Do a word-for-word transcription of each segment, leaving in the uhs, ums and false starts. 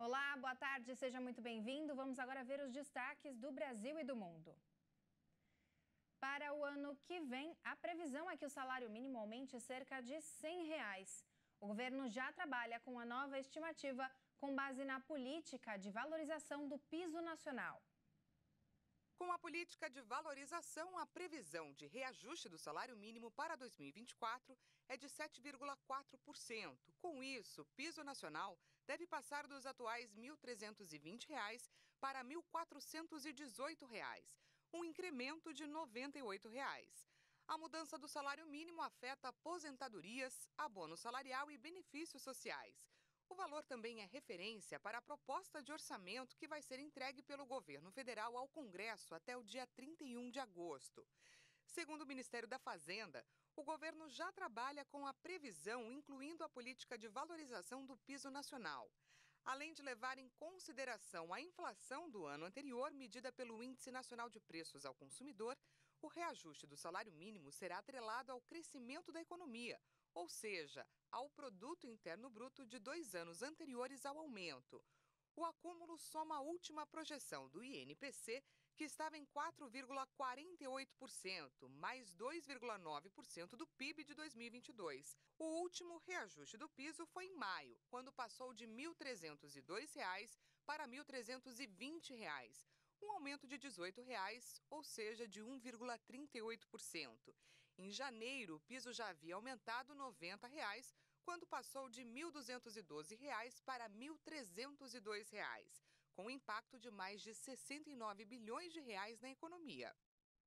Olá, boa tarde, seja muito bem-vindo. Vamos agora ver os destaques do Brasil e do mundo. Para o ano que vem, a previsão é que o salário mínimo aumente cerca de cem reais. O governo já trabalha com a nova estimativa com base na política de valorização do piso nacional. Com a política de valorização, a previsão de reajuste do salário mínimo para dois mil e vinte e quatro é de sete vírgula quatro por cento. Com isso, o piso nacional deve passar dos atuais mil trezentos e vinte reais para mil quatrocentos e dezoito reais, um incremento de noventa e oito reais. A mudança do salário mínimo afeta aposentadorias, abono salarial e benefícios sociais. O valor também é referência para a proposta de orçamento que vai ser entregue pelo governo federal ao Congresso até o dia trinta e um de agosto. Segundo o Ministério da Fazenda, o governo já trabalha com a previsão, incluindo a política de valorização do piso nacional. Além de levar em consideração a inflação do ano anterior, medida pelo Índice Nacional de Preços ao Consumidor, o reajuste do salário mínimo será atrelado ao crescimento da economia, ou seja, ao Produto Interno Bruto de dois anos anteriores ao aumento. O acúmulo soma a última projeção do I N P C, que estava em quatro vírgula quarenta e oito por cento, mais dois vírgula nove por cento do P I B de dois mil e vinte e dois. O último reajuste do piso foi em maio, quando passou de mil trezentos e dois reais para mil trezentos e vinte reais. Um aumento de dezoito reais, ou seja, de um vírgula trinta e oito por cento. Em janeiro, o piso já havia aumentado noventa reais, quando passou de mil duzentos e doze reais para mil trezentos e dois reais, com impacto de mais de sessenta e nove bilhões de reais na economia.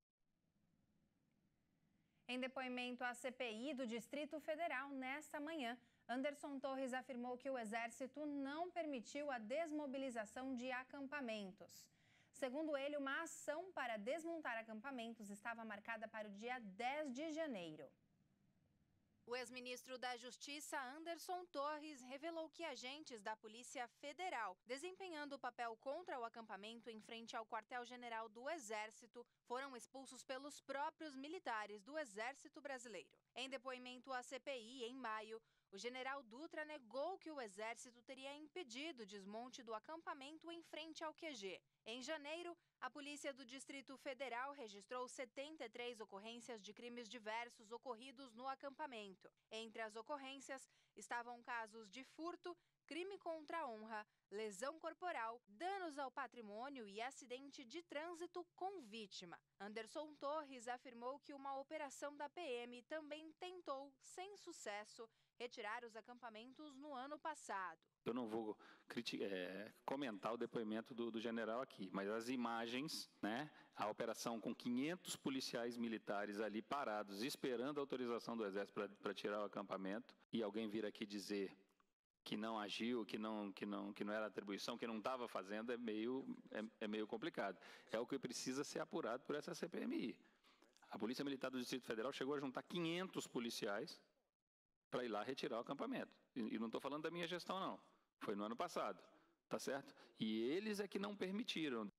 Em depoimento à C P I do Distrito Federal nesta manhã, Anderson Torres afirmou que o Exército não permitiu a desmobilização de acampamentos. Segundo ele, uma ação para desmontar acampamentos estava marcada para o dia dez de janeiro. O ex-ministro da Justiça, Anderson Torres, revelou que agentes da Polícia Federal, desempenhando o papel contra o acampamento em frente ao quartel-general do Exército, foram expulsos pelos próprios militares do Exército Brasileiro. Em depoimento à C P I, em maio, o general Dutra negou que o Exército teria impedido o desmonte do acampamento em frente ao Q G. Em janeiro, a Polícia do Distrito Federal registrou setenta e três ocorrências de crimes diversos ocorridos no acampamento. Entre as ocorrências estavam casos de furto, crime contra a honra, lesão corporal, danos ao patrimônio e acidente de trânsito com vítima. Anderson Torres afirmou que uma operação da P M também tentou, sem sucesso, retirar os acampamentos no ano passado. Eu não vou é, comentar o depoimento do, do general aqui, mas as imagens, né, a operação com quinhentos policiais militares ali parados, esperando a autorização do Exército para tirar o acampamento, e alguém vir aqui dizer que não agiu, que não, que não, que não era atribuição, que não estava fazendo, é meio, é, é meio complicado. É o que precisa ser apurado por essa C P M I. A Polícia Militar do Distrito Federal chegou a juntar quinhentos policiais para ir lá retirar o acampamento. E, e não estou falando da minha gestão, não. Foi no ano passado, tá certo? E eles é que não permitiram.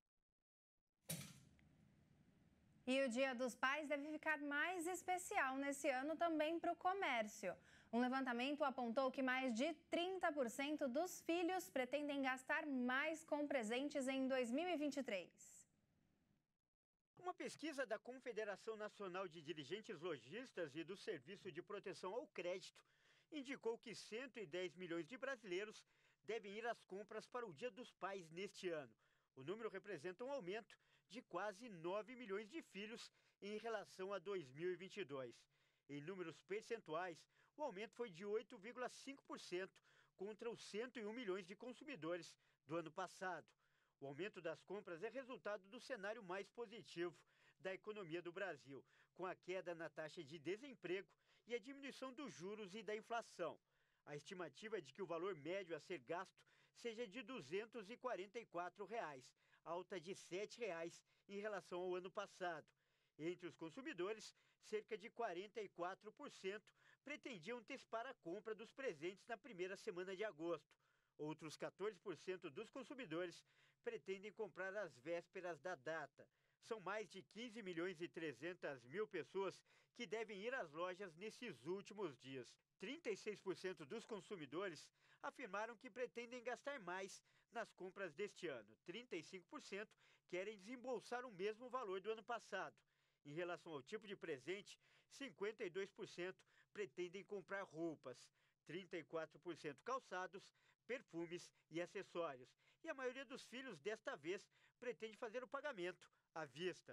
E o Dia dos Pais deve ficar mais especial nesse ano também para o comércio. Um levantamento apontou que mais de trinta por cento dos filhos pretendem gastar mais com presentes em dois mil e vinte e três. Uma pesquisa da Confederação Nacional de Dirigentes Lojistas e do Serviço de Proteção ao Crédito indicou que cento e dez milhões de brasileiros devem ir às compras para o Dia dos Pais neste ano. O número representa um aumento de quase nove milhões de filhos em relação a dois mil e vinte e dois. Em números percentuais, o aumento foi de oito vírgula cinco por cento contra os cento e um milhões de consumidores do ano passado. O aumento das compras é resultado do cenário mais positivo da economia do Brasil, com a queda na taxa de desemprego e a diminuição dos juros e da inflação. A estimativa é de que o valor médio a ser gasto seja de duzentos e quarenta e quatro reais, alta de sete reais em relação ao ano passado. Entre os consumidores, cerca de quarenta e quatro por cento pretendiam antecipar a compra dos presentes na primeira semana de agosto. Outros quatorze por cento dos consumidores pretendem comprar às vésperas da data. São mais de quinze milhões e trezentas mil pessoas que devem ir às lojas nesses últimos dias. trinta e seis por cento dos consumidores afirmaram que pretendem gastar mais nas compras deste ano. trinta e cinco por cento querem desembolsar o mesmo valor do ano passado. Em relação ao tipo de presente, cinquenta e dois por cento pretendem comprar roupas, trinta e quatro por cento calçados, perfumes e acessórios. E a maioria dos filhos, desta vez, pretende fazer o pagamento à vista.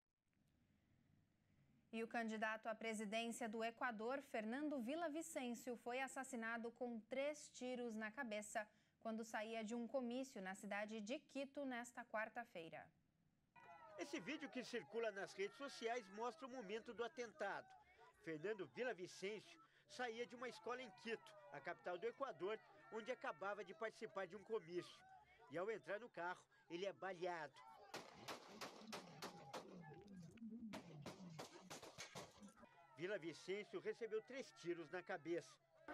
E o candidato à presidência do Equador, Fernando Villavicencio, foi assassinado com três tiros na cabeça quando saía de um comício na cidade de Quito nesta quarta-feira. Esse vídeo que circula nas redes sociais mostra o momento do atentado. Fernando Villavicencio saía de uma escola em Quito, a capital do Equador, onde acabava de participar de um comício. E ao entrar no carro, ele é baleado. Villavicencio recebeu três tiros na cabeça.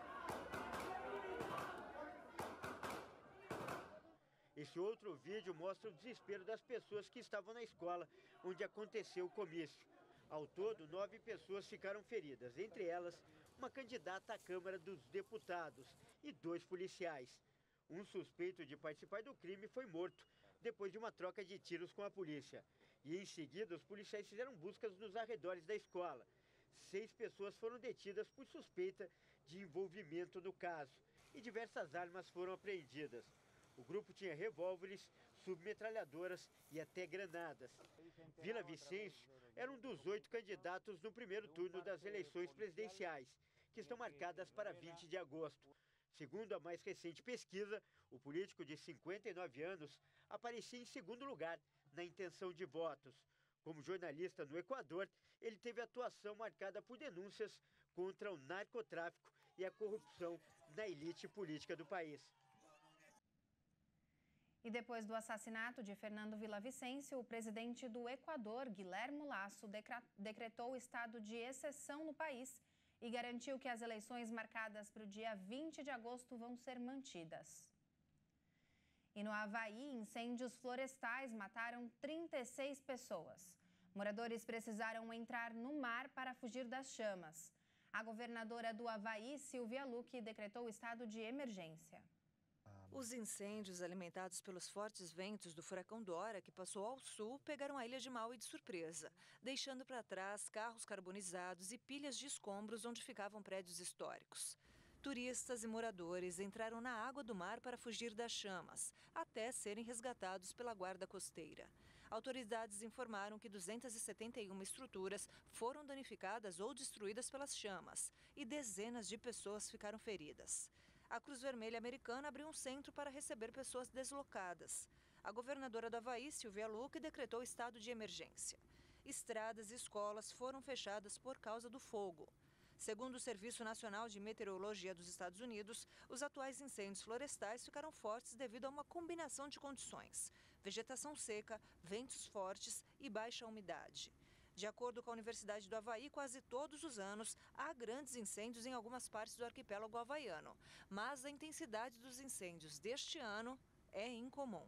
Esse outro vídeo mostra o desespero das pessoas que estavam na escola onde aconteceu o comício. Ao todo, nove pessoas ficaram feridas, entre elas uma candidata à Câmara dos Deputados e dois policiais. Um suspeito de participar do crime foi morto depois de uma troca de tiros com a polícia. E em seguida, os policiais fizeram buscas nos arredores da escola. Seis pessoas foram detidas por suspeita de envolvimento no caso e diversas armas foram apreendidas. O grupo tinha revólveres, submetralhadoras e até granadas. Villavicencio era um dos oito candidatos no primeiro turno das eleições presidenciais, que estão marcadas para vinte de agosto. Segundo a mais recente pesquisa, o político de cinquenta e nove anos aparecia em segundo lugar na intenção de votos. Como jornalista no Equador, ele teve atuação marcada por denúncias contra o narcotráfico e a corrupção na elite política do país. E depois do assassinato de Fernando Villavicencio, o presidente do Equador, Guilherme Lasso, decretou o estado de exceção no país e garantiu que as eleições marcadas para o dia vinte de agosto vão ser mantidas. E no Havaí, incêndios florestais mataram trinta e seis pessoas. Moradores precisaram entrar no mar para fugir das chamas. A governadora do Havaí, Sylvia Luque, decretou o estado de emergência. Os incêndios alimentados pelos fortes ventos do furacão Dora, que passou ao sul, pegaram a ilha de Maui de surpresa, deixando para trás carros carbonizados e pilhas de escombros onde ficavam prédios históricos. Turistas e moradores entraram na água do mar para fugir das chamas, até serem resgatados pela guarda costeira. Autoridades informaram que duzentas e setenta e uma estruturas foram danificadas ou destruídas pelas chamas e dezenas de pessoas ficaram feridas. A Cruz Vermelha Americana abriu um centro para receber pessoas deslocadas. A governadora do Havaí, Sylvia Luque, decretou estado de emergência. Estradas e escolas foram fechadas por causa do fogo. Segundo o Serviço Nacional de Meteorologia dos Estados Unidos, os atuais incêndios florestais ficaram fortes devido a uma combinação de condições: vegetação seca, ventos fortes e baixa umidade. De acordo com a Universidade do Havaí, quase todos os anos há grandes incêndios em algumas partes do arquipélago havaiano, mas a intensidade dos incêndios deste ano é incomum.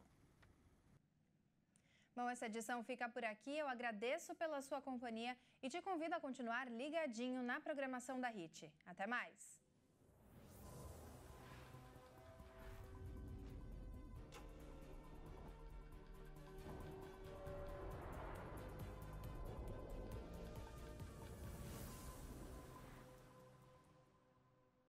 Bom, essa edição fica por aqui. Eu agradeço pela sua companhia e te convido a continuar ligadinho na programação da Hit. Até mais!